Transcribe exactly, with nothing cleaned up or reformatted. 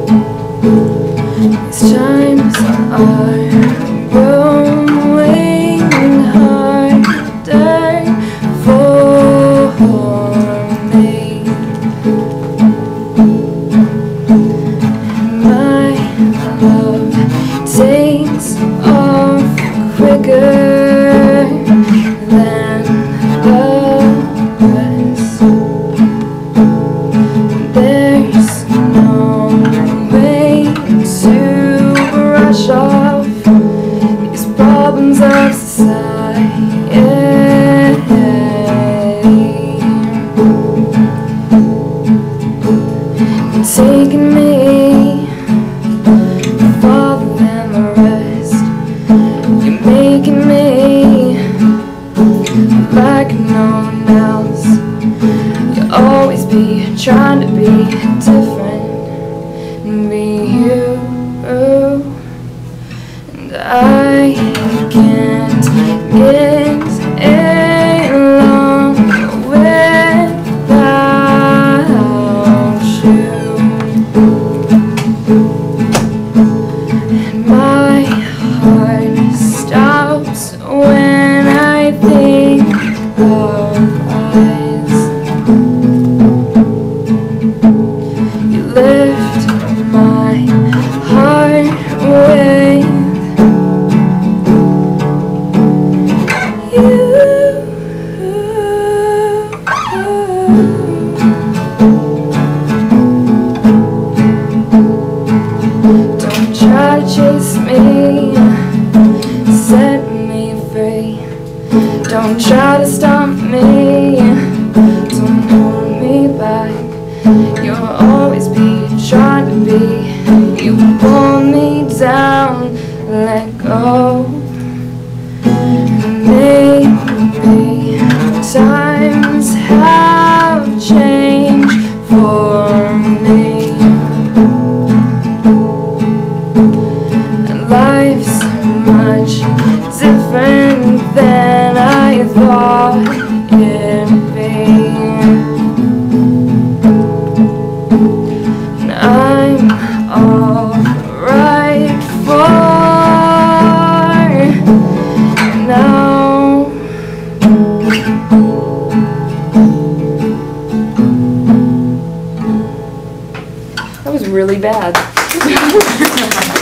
These times are growing harder for me, and my love takes off quicker than the rest. There's no way to brush off these problems of society. It's taking me farther than the rest. You're making me like no one else. You'll always be trying to be different and be you, and I can't get along without you. And my heart stops when I think of us. You lift my heart with you. Don't try to chase me, set me free. Don't try to stop me, don't hold me back. You'll always be trying to be. You pull me down, let go. Maybe times have changed for me, and life's much different than I thought it'd be. And I'm all right for now. That was really bad.